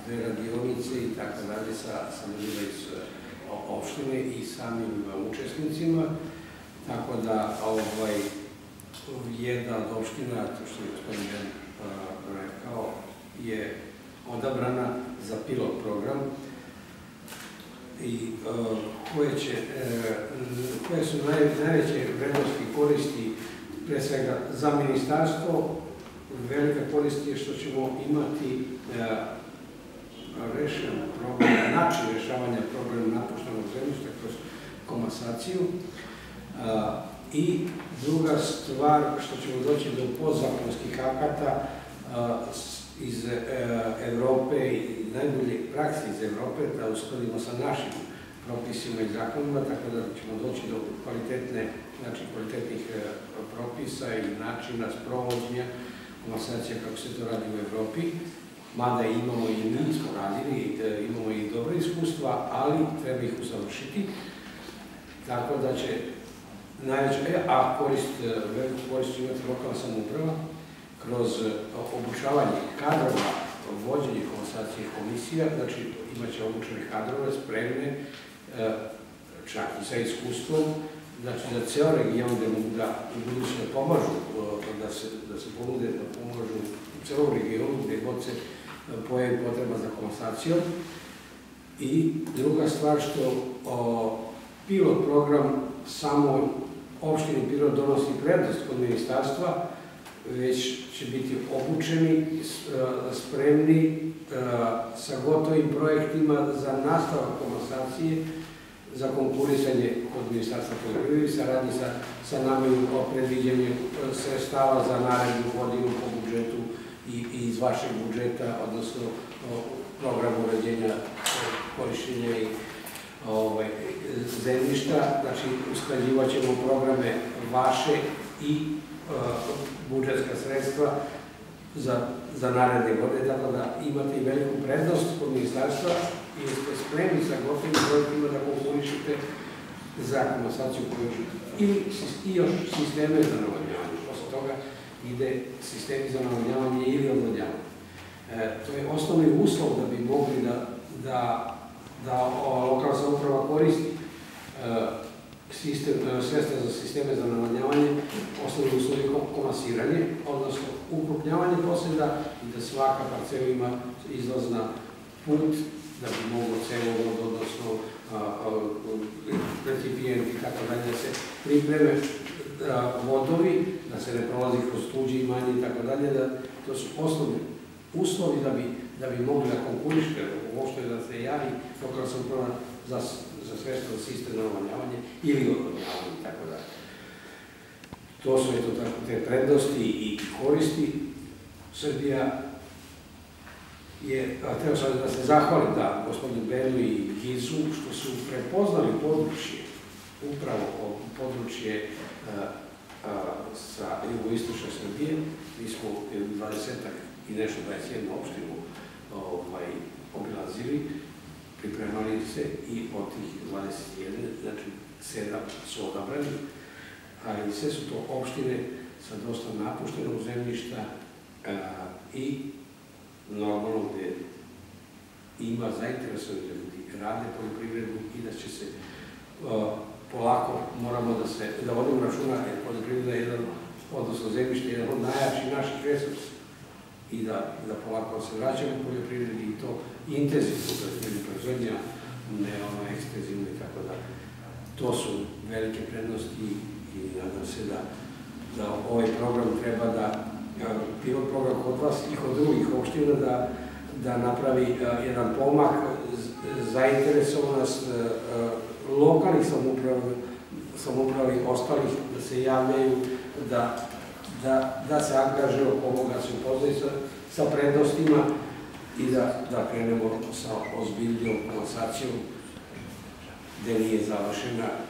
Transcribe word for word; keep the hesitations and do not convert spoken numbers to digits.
dve radionice i tako dalje sa ljudima iz opštine i samim učesnicima. Tako da jedna od opština, to što je gospodin Ben rekao, je odabrana za pilot program i koje su najveće vrednosti koristi pre svega za ministarstvo. Velika korist je što ćemo imati rešen problem, način rešavanja problema napuštenog zemljišta kroz komasaciju. I druga stvar, što ćemo doći do podzakonskih akata iz Evrope i najbolje prakse iz Evrope, da uskladimo sa našim propisima i zakonima, tako da ćemo doći do kvalitetnih propisa i načina sprovođenja komasacija kako se to radi u Evropi. Mada imamo i mi smo radili, imamo i dobre iskustva, ali treba ih usavršiti. Tako da će najveća, a veliku korist će imati lokalna samouprava kroz obučavanje kadrova, vođenje komasacije komisija, znači imaće obučene kadrove, spremne, čak i sa iskustvom, znači za ceo region gde mogu da u budući da pomažu, da se ponude, da pomažu u celom regionu gde god se pojavi potreba za komasacijom. I druga stvar što pilot program samo opštini Pirot donosi prednost kod ministarstva, već će biti obučeni, spremni sa gotovim projektima za nastavak komasacije, za konkurisanje kod ministarstva poljoprivrede, saradnji sa namenom o predviđenju sredstava za narednu godinu po budžetu i iz vašeg budžeta, odnosno programu uređenja korišćenja i zemljišta. Znači, usklađivat ćemo programe vaše i budžetska sredstva za naredne godine, tako da imate i veliku prednost kod ministarstva i ste spremni sa gotovim projektima da konkurišete za komasaciju i još sisteme za navodnjavanje. Posle toga ide sistemi za navodnjavanje ili odvodnjavanje. To je osnovni uslov da bi mogli da lokalna samouprava koristi sredstva za sisteme za navodnjavanje, osnovni uslov je komasiranje, odnosno ukrupnjavanje poseda i da svaka parcela ima izlaz na put da bi moglo cevovod, odnosno recipijent i tako dalje, da se pripreme vodovi, da se ne prolazi kroz tuđe imanje i tako dalje, to su osnovni uslovi da bi mogli da konkurišete, uopšte da se javi lokalna samouprava za sredstva za sistem navodnjavanje ili odvodnjavanje i tako dalje. To su te prednosti i koristi. Srbija je, treba sad da se zahvalim da gospodinu Benu i Gizu što su prepoznali područje, upravo područje sa jugoistočne Srbije. Mi smo dvadesetak i nešto, dvadeset jednu opštinu obilazili, pripremali se i od tih dvadeset jedan, znači sedam su odabrani, ali sve su to opštine sa dosta napuštenog zemljišta i normalno gde ima zainteresovani ljudi, rade poljoprivredu i da će se polako, moramo da vodimo računa, jer poljoprivreda je jedan, odnosno zemljište je jedan od najjačih naših resursa i da polako se vraćamo u poljoprivredi i to intenzivno poljoprivredna proizvodnja, ne ono ekstenzivno i tako da. To su velike prednosti i nadam se da ovaj program treba da, pilot program kod vas i kod drugih opština da napravi jedan pomak, zainteresovanost lokalnih samouprava i ostalih da se javljaju, da se angažuju oko ovoga, se upoznaju sa prednostima i da krenemo sa ozbiljnijom komasacijom gde nije završena